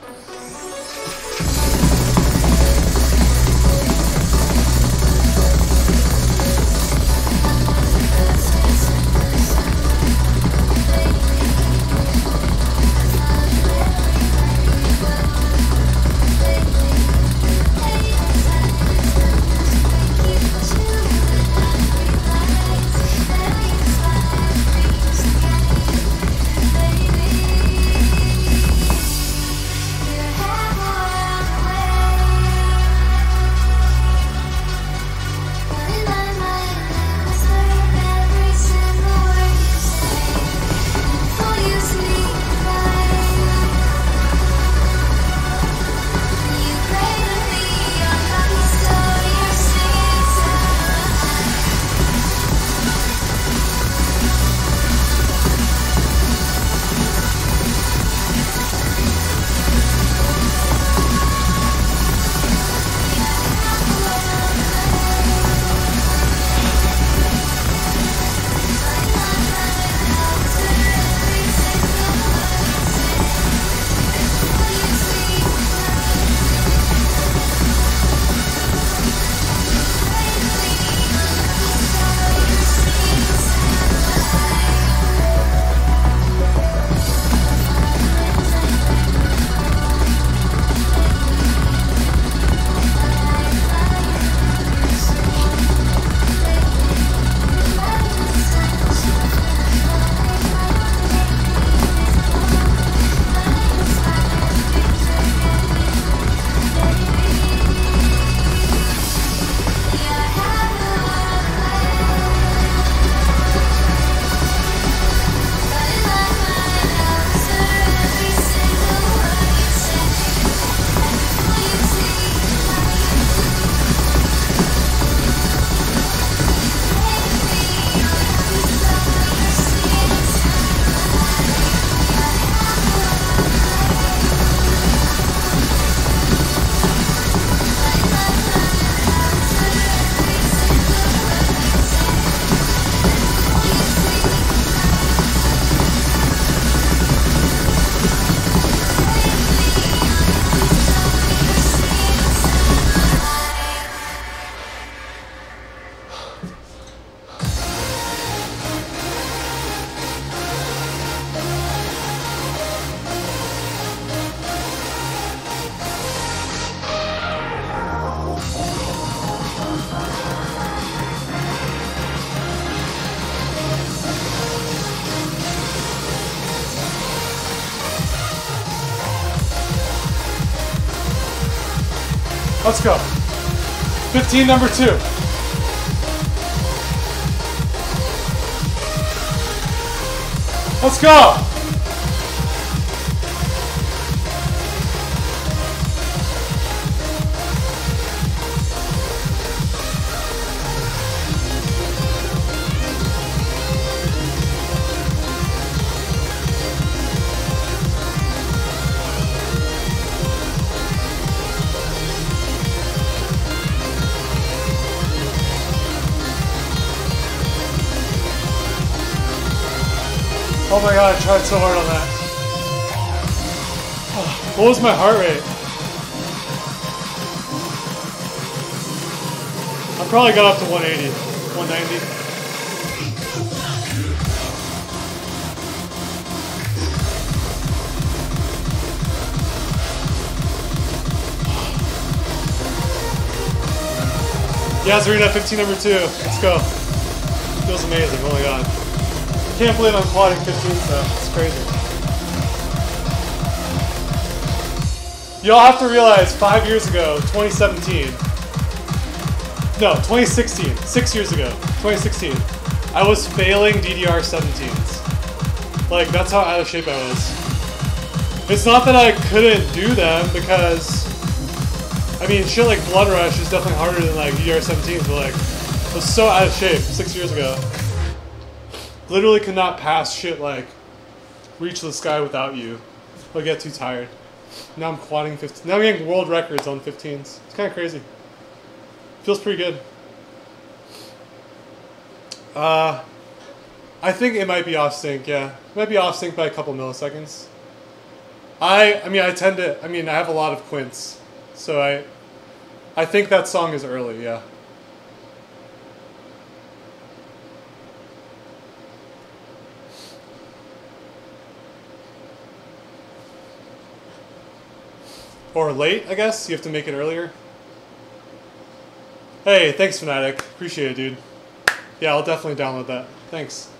Let's go. 15, number 2. Let's go. Oh my god, I tried so hard on that. Oh, what was my heart rate? I probably got up to 180, 190. Yazarina, 15, number 2. Let's go. Feels amazing. Oh my god. Can't believe I'm quadding 15, so it's crazy. Y'all have to realize 5 years ago, 2017. No, 2016. 6 years ago, 2016. I was failing DDR-17s. Like, that's how out of shape I was. It's not that I couldn't do them, because I mean, shit like Blood Rush is definitely harder than like DDR-17s, but like, I was so out of shape 6 years ago. Literally could not pass shit like Reach the Sky Without You. I'll get too tired. Now I'm quadding 15. Now I'm getting world records on 15s. It's kind of crazy. Feels pretty good. I think it might be off sync, yeah. It might be off sync by a couple milliseconds. I mean, I tend to. I mean, I have a lot of quints, so I think that song is early. Yeah. Or late, I guess. You have to make it earlier. Hey, thanks, Fnatic. Appreciate it, dude. Yeah, I'll definitely download that. Thanks.